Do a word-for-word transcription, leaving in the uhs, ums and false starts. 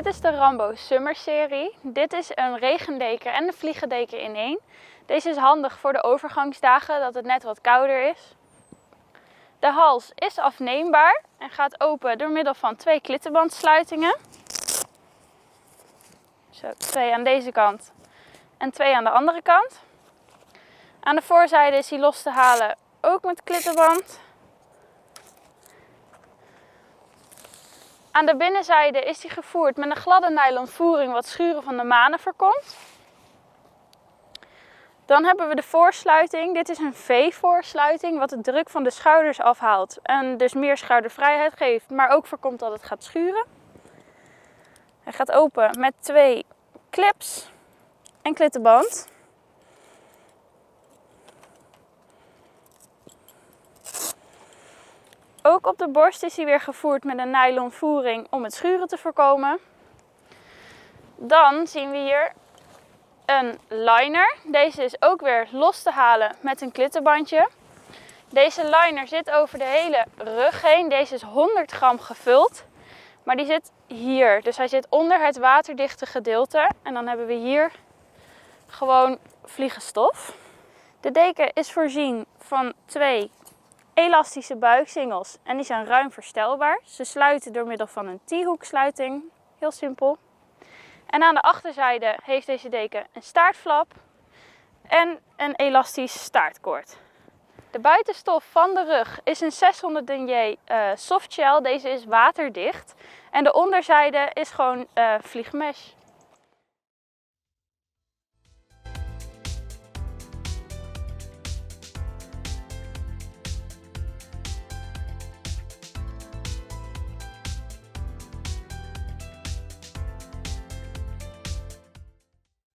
Dit is de Rambo Summer serie. Dit is een regendeken en een vliegendeken in één. Deze is handig voor de overgangsdagen, dat het net wat kouder is. De hals is afneembaar en gaat open door middel van twee klittenbandsluitingen. Zo, twee aan deze kant en twee aan de andere kant. Aan de voorzijde is hij los te halen, ook met klittenband. Aan de binnenzijde is hij gevoerd met een gladde nylon voering wat schuren van de manen voorkomt. Dan hebben we de voorsluiting. Dit is een V-voorsluiting wat de druk van de schouders afhaalt en dus meer schoudervrijheid geeft, maar ook voorkomt dat het gaat schuren. Hij gaat open met twee clips en klittenband. Ook op de borst is hij weer gevoerd met een nylon voering om het schuren te voorkomen. Dan zien we hier een liner. Deze is ook weer los te halen met een klittenbandje. Deze liner zit over de hele rug heen. Deze is honderd gram gevuld, maar die zit hier. Dus hij zit onder het waterdichte gedeelte. En dan hebben we hier gewoon vliegenstof. De deken is voorzien van twee elastische buiksingels en die zijn ruim verstelbaar. Ze sluiten door middel van een T-hoeksluiting. Heel simpel. En aan de achterzijde heeft deze deken een staartflap en een elastisch staartkoord. De buitenstof van de rug is een zeshonderd denier uh, softshell. Deze is waterdicht. En de onderzijde is gewoon uh, vliegmesh.